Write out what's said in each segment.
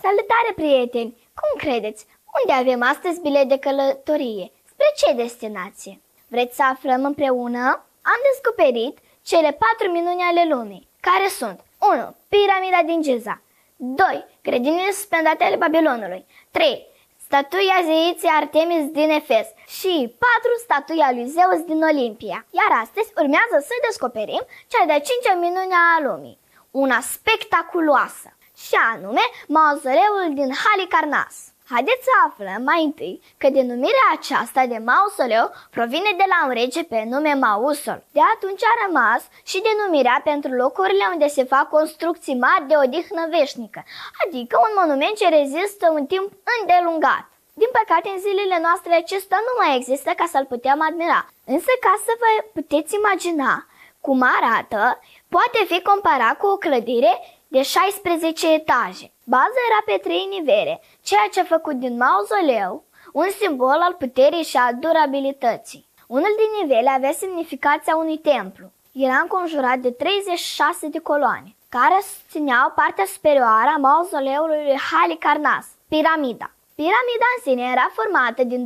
Salutare, prieteni! Cum credeți? Unde avem astăzi bilet de călătorie? Spre ce destinație? Vreți să aflăm împreună? Am descoperit cele 4 minuni ale lumii, care sunt 1. Piramida din Giza, 2. Grădinile suspendate ale Babilonului, 3. Statuia zeiței Artemis din Efes și 4. Statuia lui Zeus din Olimpia. Iar astăzi urmează să descoperim cea de-a 5-a minune a lumii, una spectaculoasă, și anume mauzoleul din Halicarnas. Haideți să aflăm mai întâi că denumirea aceasta de mausoleu provine de la un rege pe nume Mausol. De atunci a rămas și denumirea pentru locurile unde se fac construcții mari de odihnă veșnică, adică un monument ce rezistă un timp îndelungat. Din păcate, în zilele noastre acesta nu mai există ca să-l putem admira. Însă, ca să vă puteți imagina cum arată, poate fi comparat cu o clădire de 16 etaje. Baza era pe 3 nivele, ceea ce a făcut din mauzoleu un simbol al puterii și a durabilității. Unul din nivele avea semnificația unui templu. Era înconjurat de 36 de coloane, care susțineau partea superioară a mauzoleului lui Halicarnas, piramida. Piramida în sine era formată din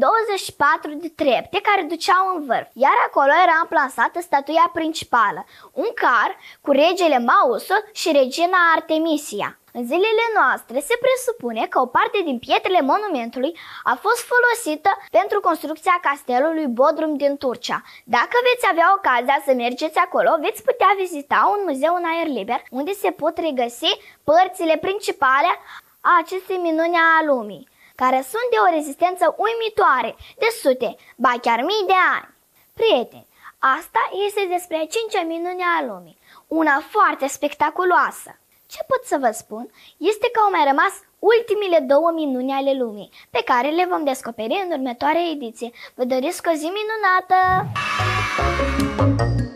24 de trepte care duceau în vârf, iar acolo era amplasată statuia principală, un car cu regele Mausol și regina Artemisia. În zilele noastre se presupune că o parte din pietrele monumentului a fost folosită pentru construcția castelului Bodrum din Turcia. Dacă veți avea ocazia să mergeți acolo, veți putea vizita un muzeu în aer liber, unde se pot regăsi părțile principale a acestei minuni a lumii, care sunt de o rezistență uimitoare, de sute, ba chiar mii de ani. Prieteni, asta este despre a 5-a minune a lumii, una foarte spectaculoasă. Ce pot să vă spun este că au mai rămas ultimile 2 minuni ale lumii, pe care le vom descoperi în următoarea ediție. Vă doresc o zi minunată!